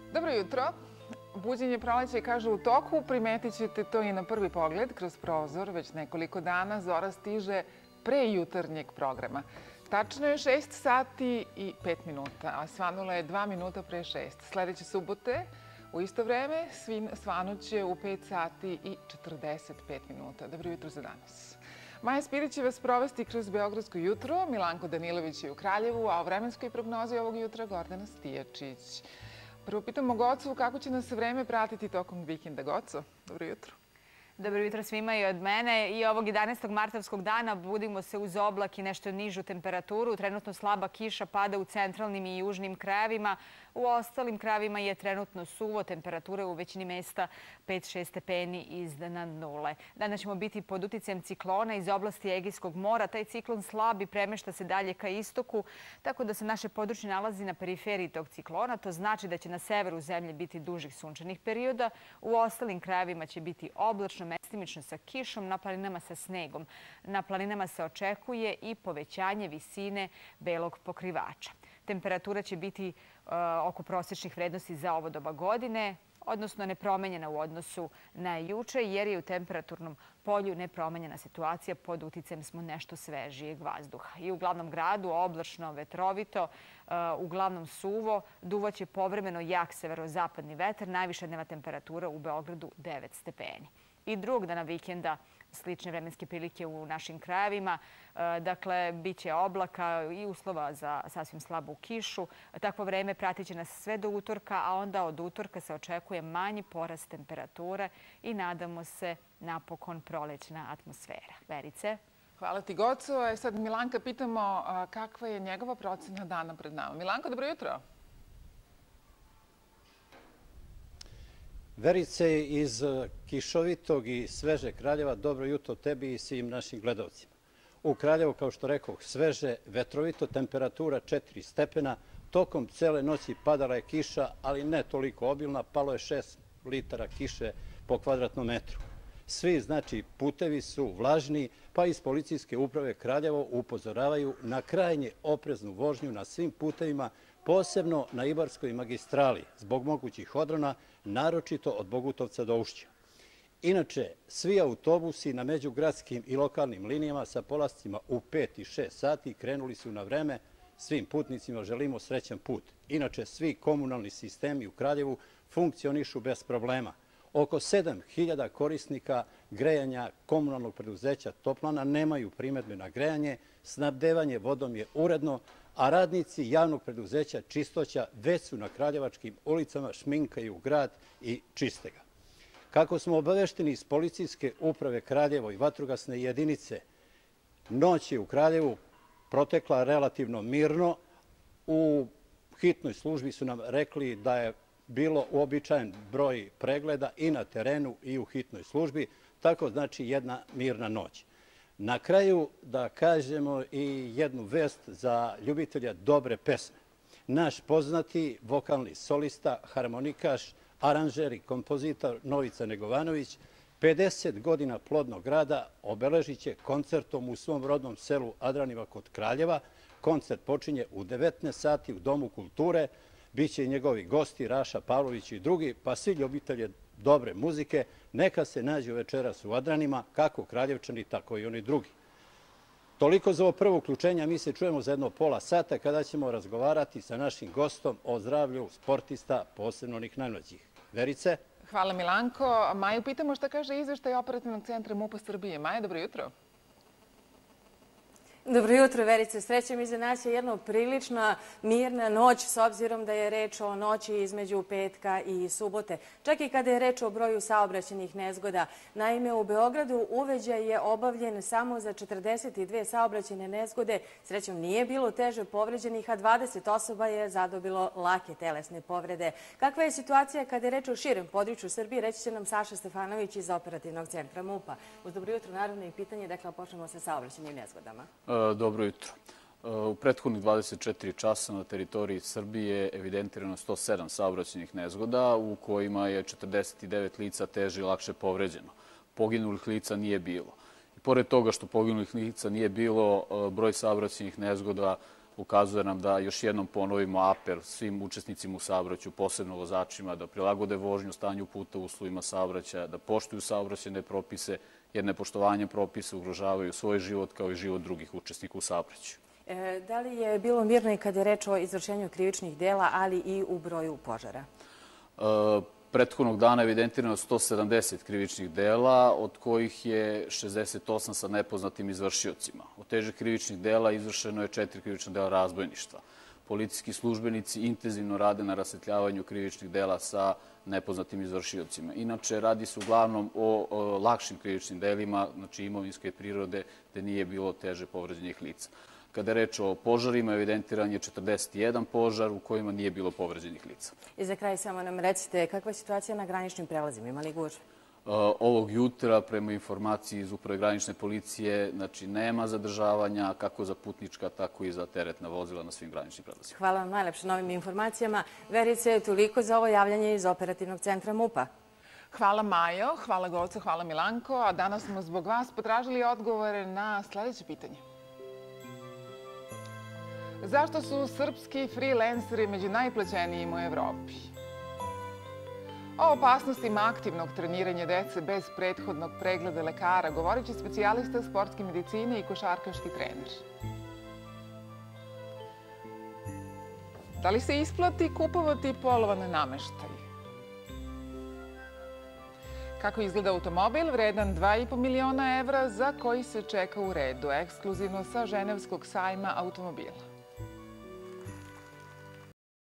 Dobro jutro. Buđenje proleća je, kažu, u toku. Primetit ćete to i na prvi pogled. Kroz prozor već nekoliko dana zora stiže pre jutarnjeg programa. Tačno je 6 sati i 5 minuta, a svanula je 2 minuta pre 6. Sledeće subote u isto vreme svanuće u 5 sati i 45 minuta. Dobro jutro za danas. Maja Spirić će vas provesti kroz Beogradsko jutro, Milanko Danilović je u Kraljevu, a o vremenskoj prognozi ovog jutra Gordana Stijačić. Prvo pitamo Gocu kako će nas vreme pratiti tokom vikenda. Goco, dobro jutro. Dobro jutro svima i od mene. I ovog 11. martavskog dana budimo se uz oblak i nešto nižu temperaturu. Trenutno slaba kiša pada u centralnim i južnim krajevima. U ostalim krajevima je trenutno suvo. Temperatura u većini mesta 5-6 stepeni iznad nule. Danas ćemo biti pod uticajem ciklona iz oblasti Egejskog mora. Taj ciklon slab i premešta se dalje ka istoku, tako da se naše područje nalazi na periferiji tog ciklona. To znači da će na severu zemlje biti dužih sunčanih perioda. U ostalim krajevima će biti oblačno, mestimično sa kišom, na planinama sa snegom. Na planinama se očekuje i povećanje visine belog pokrivača. Temperatura će biti oko prosječnih vrednosti za ovo doba godine, odnosno nepromenjena u odnosu na juče, jer je u temperaturnom polju nepromenjena situacija. Pod uticajem smo nešto svežijeg vazduha. I u glavnom gradu oblačno, vetrovito, uglavnom suvo, duvaće povremeno jak severozapadni vetar, najviša dnevna temperatura u Beogradu 9 stepeni. I drugog dana vikenda slične vremenske prilike u našim krajevima. Dakle, bit će oblaka i uslova za sasvim slabu kišu. Takvo vreme pratit će nas sve do utorka, a onda od utorka se očekuje manji porast temperature i nadamo se napokon prolećna atmosfera. Verice? Hvala ti, Goco. Sad Milanka pitamo kakva je njegova procena dana pred nama. Milanko, dobro jutro. Verice iz kišovitog i svežeg Kraljeva, dobro jutro tebi i svim našim gledalcima. U Kraljevu, kao što rekoh, sveže, vetrovito, temperatura 4 stepena. Tokom cele noći padala je kiša, ali ne toliko obilna, palo je 6 litara kiše po kvadratnom metru. Svi, znači, putevi su vlažni, pa iz policijske uprave Kraljevo upozoravaju na krajnje opreznu vožnju na svim putevima, posebno na Ibarskoj magistrali, zbog mogućih odrona, naročito od Bogutovca do Ušća. Inače, svi autobusi na međugradskim i lokalnim linijama sa polascima u 5 i 6 sati krenuli su na vreme. Svim putnicima želimo srećan put. Inače, svi komunalni sistemi u Kraljevu funkcionišu bez problema. Oko 7.000 korisnika grejanja komunalnog preduzeća Toplana nemaju primedbe na grejanje, snabdevanje vodom je uredno, a radnici javnog preduzeća Čistoća već su na kraljevačkim ulicama, šminkaju grad i čiste ga. Kako smo obavešteni iz policijske uprave Kraljevo i vatrogasne jedinice, noć je u Kraljevu protekla relativno mirno. U hitnoj službi su nam rekli da je bilo uobičajen broj pregleda i na terenu i u hitnoj službi, tako znači jedna mirna noć. Na kraju da kažemo i jednu vest za ljubitelja dobre pesme. Naš poznati vokalni solista, harmonikaš, aranžer i kompozitor Novica Negovanović 50 godina plodnog rada obeležit će koncertom u svom rodnom selu Adraniva kod Kraljeva. Koncert počinje u 19 sati u Domu kulture. Biće i njegovi gosti Raša Pavlović i drugi, pa svi ljubitelji dobre muzike neka se nađu večeras u Adranima, kako Kraljevčani, tako i oni drugi. Toliko za ovo prvo uključenje, mi se čujemo za jedno pola sata kada ćemo razgovarati sa našim gostom o zdravlju sportista, posebno onih najmlađih. Verice? Hvala, Milanko. Maju pitamo šta kaže izveštaj Operativnog centra MUP-a Srbije. Maja, dobro jutro. Dobro jutro, Verice. Srećem iza nas je jedna prilična mirna noć s obzirom da je reč o noći između petka i subote. Čak i kada je reč o broju saobraćajnih nezgoda. Naime, u Beogradu uveđaj je obavljen samo za 42 saobraćajne nezgode. Srećom nije bilo teže povređenih, a 20 osoba je zadobilo lake telesne povrede. Kakva je situacija kada je reč o širem području Srbije, reći će nam Saša Stefanović iz Operativnog centra MUP-a. Uz dobro jutro, naravno i pitanje, dakle, počnemo sa saobraćajnim nezgodama. Dobro jutro. U prethodnih 24 časa na teritoriji Srbije evidentirano 107 saobraćajnih nezgoda u kojima je 49 lica teže i lakše povređeno. Poginulih lica nije bilo. I pored toga što poginulih lica nije bilo, broj saobraćajnih nezgoda ukazuje nam da još jednom ponovimo apel svim učesnicima u saobraćaju, posebno vozačima, da prilagode vožnju stanju puta u uslovima saobraćaja, da poštuju saobraćajne propise, jer nepoštovanje propisa ugrožavaju svoj život kao i život drugih učesnika u saobraćaju. Da li je bilo mirno i kada je reč o izvršenju krivičnih dela, ali i u broju požara? Prethodnog dana evidentirano 170 krivičnih dela, od kojih je 68 sa nepoznatim izvršiocima. Od težih krivičnih dela izvršeno je 4 krivična dela razbojništva. Policijski službenici intenzivno rade na rasvetljavanju krivičnih dela sa nepoznatim izvršiocima. Inače, radi se uglavnom o lakšim krivičnim delima, znači imovinske prirode, gde nije bilo teže povređenih lica. Kada je reč o požarima, evidentiran je 41 požar u kojima nije bilo povređenih lica. I za kraj samo nam recite, kakva je situacija na graničnim prelazima? Ima li gužve? Ovog jutra, prema informaciji iz Uprave granične policije, znači nema zadržavanja kako za putnička, tako i za teretna vozila na svim graničnim prelazima. Hvala vam najlepše na ovim informacijama. Verice, toliko za ovo javljanje iz Operativnog centra MUP-a. Hvala Majo, hvala Goco, hvala Milanko. A danas smo zbog vas potražili odgovore na sledeće pitanje. Zašto su srpski freelanceri među najplaćenijim u Evropi? O opasnostima aktivnog treniranja dece bez prethodnog pregleda lekara govorit će specijalista sportske medicine i košarkaški trener. Da li se isplati kupovati polovan nameštaj? Kako izgleda automobil vredan 2,5 miliona evra za koji se čeka u redu, ekskluzivno sa Ženevskog sajma automobila?